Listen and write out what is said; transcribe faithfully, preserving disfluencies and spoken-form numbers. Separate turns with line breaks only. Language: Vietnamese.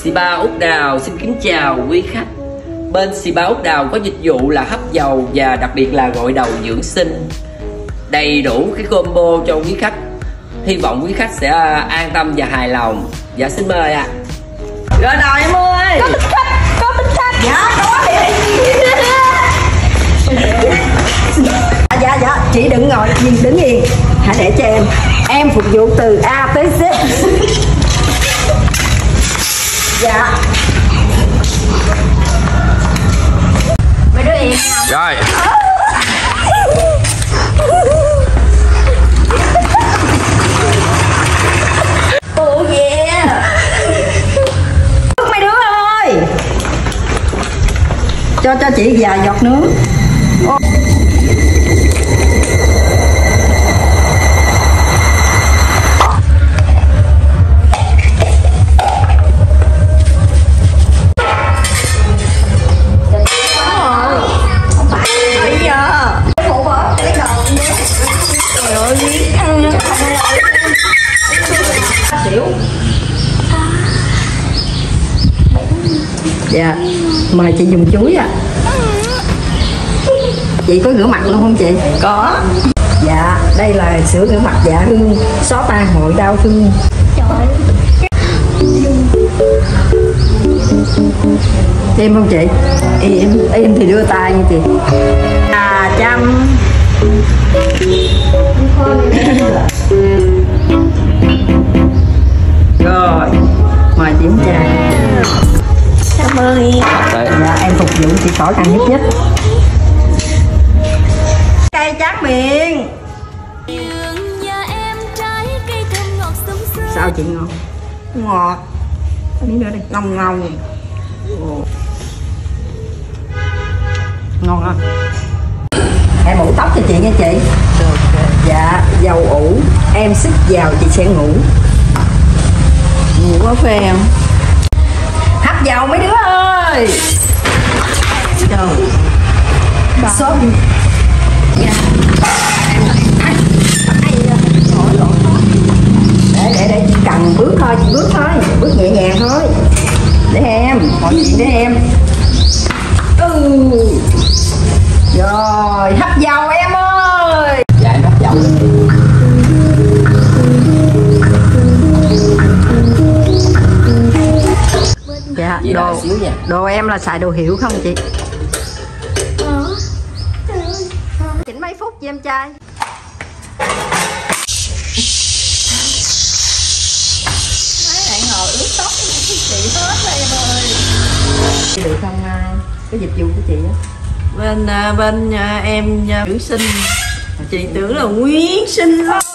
Spa Úc Đào xin kính chào quý khách. Bên Spa Úc Đào có dịch vụ là hấp dầu và đặc biệt là gội đầu dưỡng sinh, đầy đủ cái combo cho quý khách. Hy vọng quý khách sẽ an tâm và hài lòng. Dạ xin mời ạ. À. Rồi đầu em ơi.
Có thích khách, có thích khách.
Dạ có thì
dạ dạ chị đừng ngồi nhìn đứng yên, hãy để cho em em phục vụ từ A tới Z. Dạ mấy đứa yên không?
Rồi
ồ yeah mấy đứa ơi, cho cho chị vài giọt nước. Ô. Dạ, mời chị dùng chuối ạ. À. Chị có rửa mặt luôn không chị?
có.
Dạ, đây là sữa rửa mặt Dạ Hương, xóa tan hội đau thương. Trời. Em không chị? Em, em thì đưa tay nha chị. À trăm. Rồi, mời chị uống trà.
Cảm ơn em.
Dạ em phục vụ chị khỏi càng nhất nhất. Cây tráng miệng. Sao chị ngon? Ngọt. Miếng nữa đi, ngon ngon. Ngon không? Em ủ tóc cho chị nha chị. Được. Dạ, dầu ủ. Em xích vào chị sẽ ngủ. Ngủ có phê không? Hấp dầu mấy đứa ơi. Trời. Sốt. Dạ. Để để để cần bước thôi, bước thôi, bước nhẹ nhàng thôi. Để em, mọi chuyện để em. Ừ. Rồi, hấp dầu em ơi.
Dạ em hấp dầu.
Dạ, đồ, đồ em là xài đồ hiệu không chị? Chỉnh mấy phút cho em trai. Mấy bạn ngồi ướt tóc chị hết đây em ơi. Được không cái dịch vụ của chị á?
Bên bên em dưỡng sinh, chị tưởng là nguyên sinh lắm.